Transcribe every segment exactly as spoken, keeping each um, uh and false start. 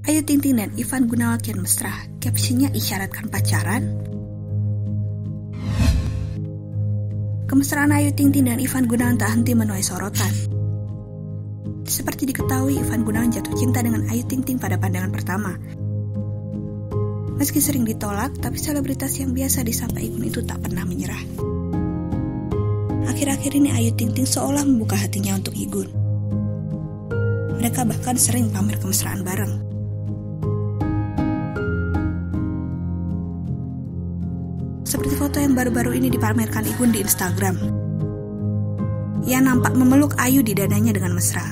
Ayu Ting Ting dan Ivan Gunawan kian mesra, captionnya isyaratkan pacaran. Kemesraan Ayu Ting Ting dan Ivan Gunawan tak henti menuai sorotan. Seperti diketahui, Ivan Gunawan jatuh cinta dengan Ayu Ting Ting pada pandangan pertama. Meski sering ditolak, tapi selebritas yang biasa disapa Igun itu tak pernah menyerah. Akhir-akhir ini Ayu Ting Ting seolah membuka hatinya untuk Igun. Mereka bahkan sering pamer kemesraan bareng. Seperti foto yang baru-baru ini dipamerkan Igun di Instagram. Ia nampak memeluk Ayu di dadanya dengan mesra.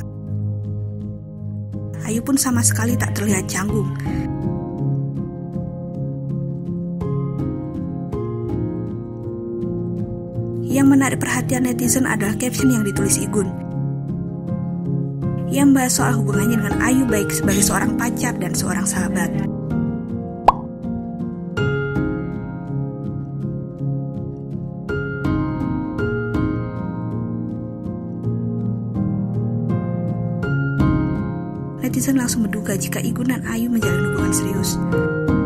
Ayu pun sama sekali tak terlihat canggung. Yang menarik perhatian netizen adalah caption yang ditulis Igun. Ia membahas soal hubungannya dengan Ayu baik sebagai seorang pacar dan seorang sahabat. Netizen langsung menduga jika Igun dan Ayu menjalin hubungan serius.